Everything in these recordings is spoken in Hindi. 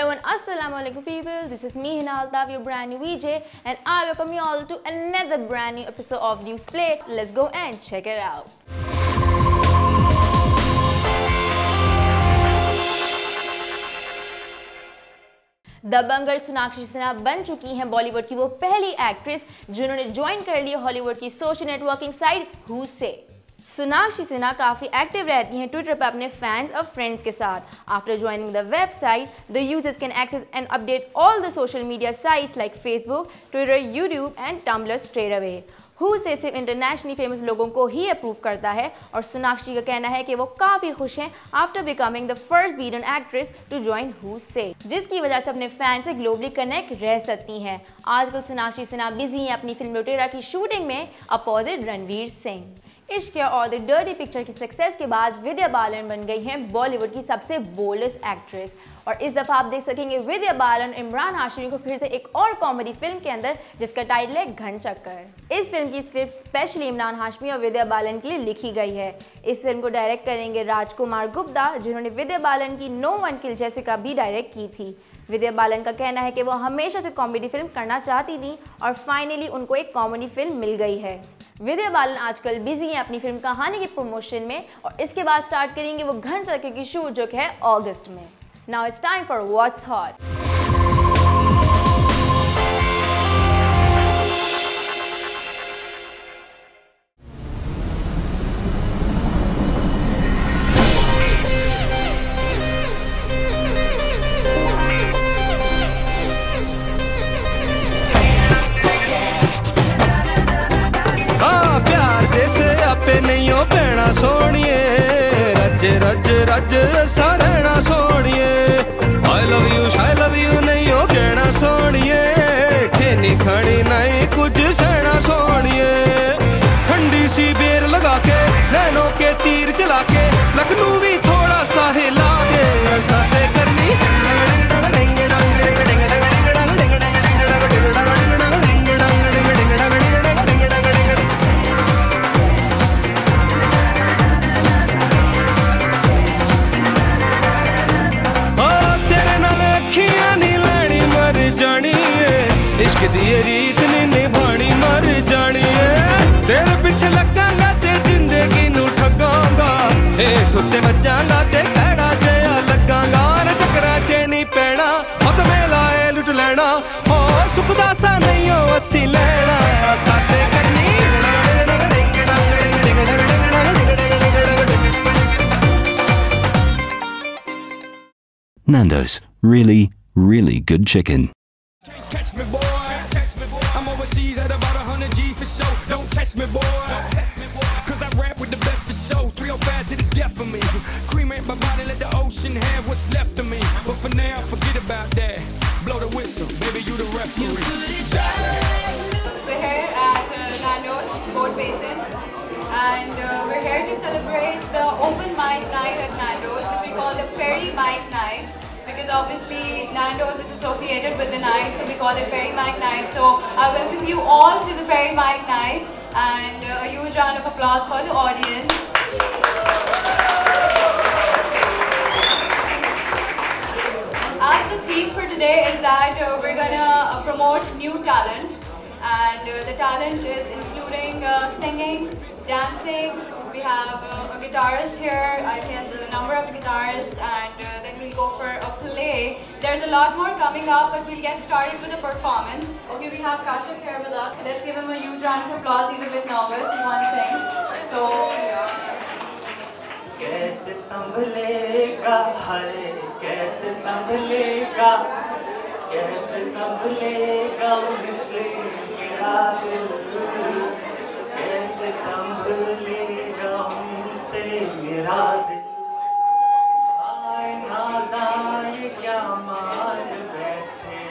and assalamu alaikum people. This is me Hina, your brand new VJ, and I welcome you all to another brand new episode of News Plate. Let's go and check it out. दबंगल Sonakshi Sinha बन चुकी हैं बॉलीवुड की वो पहली एक्ट्रेस जिन्होंने ज्वाइन कर ली हॉलीवुड की social networking site Whosay। Sonakshi Sinha काफ़ी एक्टिव रहती हैं ट्विटर पर अपने फैंस और फ्रेंड्स के साथ। After joining the website, the users can access and update all the social media sites like Facebook, Twitter, YouTube and Tumblr straight away. Whosay सिर्फ इंटरनेशनली फेमस लोगों को ही अप्रूव करता है और सोनाक्षी का कहना है कि वो काफ़ी खुश हैं आफ्टर बिकमिंग द फर्स्ट बीडन एक्ट्रेस टू ज्वाइन Whosay, जिसकी वजह से अपने फैन से ग्लोबली कनेक्ट रह सकती हैं। आजकल सोनाक्षी सिन्हा बिजी हैं अपनी फिल्म लोटेरा की शूटिंग में अपोजिट रणवीर सिंह। इश्क और द डर्टी पिक्चर की सक्सेस के बाद विद्या बालन बन गई हैं बॉलीवुड की सबसे बोल्डेस्ट एक्ट्रेस और इस दफ़ा आप देख सकेंगे विद्या बालन इमरान हाशमी को फिर से एक और कॉमेडी फिल्म के अंदर जिसका टाइटल है घन चक्कर। इस फिल्म की स्क्रिप्ट स्पेशली इमरान हाशमी और विद्या बालन के लिए लिखी गई है। इस फिल्म को डायरेक्ट करेंगे राजकुमार गुप्ता, जिन्होंने विद्या बालन की नो वन किल जैसिका भी डायरेक्ट की थी। विद्या बालन का कहना है कि वो हमेशा से कॉमेडी फिल्म करना चाहती थी और फाइनली उनको एक कॉमेडी फिल्म मिल गई है। विद्या बालन आजकल बिजी हैं अपनी फिल्म कहानी के प्रमोशन में और इसके बाद स्टार्ट करेंगे वो घन चक्कर की शूट जो कि है अगस्त में। Now it's time for What's Hot. नहीं पैना सोनिए रज रज सा रहना सोनिए आई लव यू नहीं हो कहना सोनिए खेनी खानी नहीं कुछ सहना सोनिए ठंडी सी बेर लगा के नैनों के तीर चला के लखनऊ भी थोड़ा सा हिला के साथे करनी इश्क दी रीत ने निभानी मर जानी है तेरे पीछे लगांगा ते जिंदगी नू ठगांगा हेठ उत्ते बजांगा ते पैड़ा जिहा लगांगा रे चक्करा च नहीं पैना उस मेला ए लुट लेना ओ सुखदा सा नहीं हो असी लेना साथे करनी Nando's, really good chicken. Catch me, boy. I'm overseas at about 100 G for show. Don't test me, boy. Cause I rap with the best for show. 305 to the death of me. Cremate my body, let the ocean have what's left of me. But for now, forget about that. Blow the whistle, baby, you the referee. We're here at Nando's, Port Basin. And we're here to celebrate the open mic night at Nando's, which we call the Fairy Mic Night. Because obviously Nando's is associated with the night, so we call it Fairy Mic Night. So I welcome you all to the Fairy Mic Night and a huge round of applause for the audience. As the theme for today is that we're gonna promote new talent, and the talent is including singing, dancing. We have a guitarist here, I guess a number of guitarists, and then we'll go for a play. There's a lot more coming up, but we'll get started with a performance. Okay, we have Kashyap here with us. Let's give him a huge round of applause. He's a bit nervous, he wants to sing. So, कैसे संभलेगा है कैसे संभलेगा कैसे संभलेगा मुझसे मेरा दिल कैसे संभलेगा मुझसे मेरा दिल आए नादान क्या मान बैठे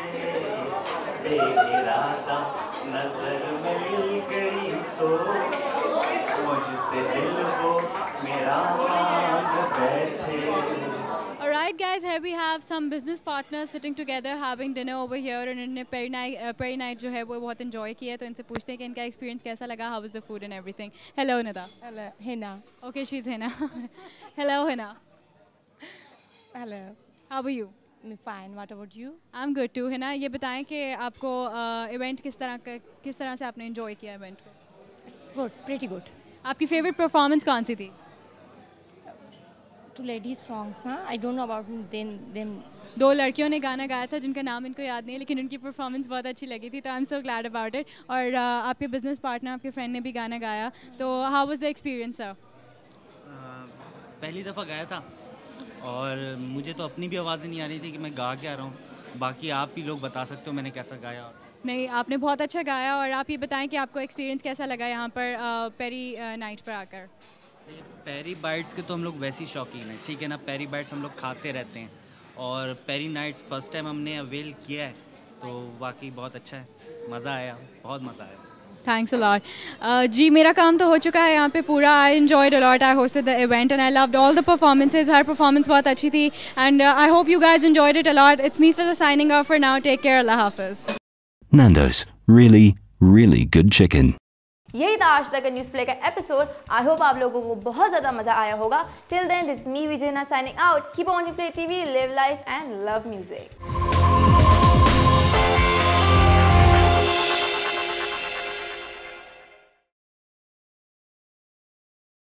बेइरादा नजर मिल गई तो मुझसे दिल वो मेरा मांग बैठे। Alright guys, here we have some business partners sitting together having dinner over here and इन्होंने Perry night जो है वो बहुत enjoy किया, तो इनसे पूछते हैं कि इनका experience कैसा लगा, how was the food and everything. Hello Nida. Hello, Hina. Okay, she's Hina. Hello Hina. Hello. How are you? Fine. What about you? I'm good too. Hina, ये बताएं कि आपको इवेंट किस तरह से आपने एंजॉय किया इवेंट को? It's good. Pretty good. आपकी फेवरेट परफॉर्मेंस कौन सी थी? Two ladies songs, huh? I don't know about them. दो लड़कियों ने गाना गाया था जिनका नाम इनको याद नहीं है, लेकिन उनकी परफॉर्मेंस बहुत अच्छी लगी थी, तो I am so glad about it. और आपके बिजनेस पार्टनर, आपके फ्रेंड ने भी गाना गाया, तो how was the experience sir? पहली दफ़ा गाया था और मुझे तो अपनी भी आवाज़ नहीं आ रही थी कि मैं गा क्या रहा हूँ। बाकी आप ही लोग बता सकते हो मैंने कैसा गाया। नहीं, आपने बहुत अच्छा गाया। और आप ये बताएं कि आपको एक्सपीरियंस कैसा लगा यहाँ पर पेरी नाइट पर आकर? पेरी बाइट्स के तो हम लोग वैसे ही शौकीन हैं, ठीक है ना। पेरी बाइट्स हम लोग खाते रहते हैं और पेरी नाइट्स फर्स्ट टाइम हमने अवेल किया है, तो वाकई बहुत अच्छा है, मज़ा आया, बहुत मज़ा आया। Thanks a lot. जी, मेरा काम तो हो चुका है यहाँ पे पूरा। I enjoyed a lot, I hosted the event and I loved all the performances. हर परफॉर्मेंस बहुत अच्छी थी and I hope you guys enjoyed it a lot. It's me for the signing off for now. Take care, अल्लाह हाफिज़। Nando's, really good chicken. यही था आज तक का न्यूज़ प्ले का एपिसोड। आई होप आप लोगों को बहुत ज़्यादा मज़ा आया होगा। Till then, this me Vijay signing out. Keep on play TV, live life and love music.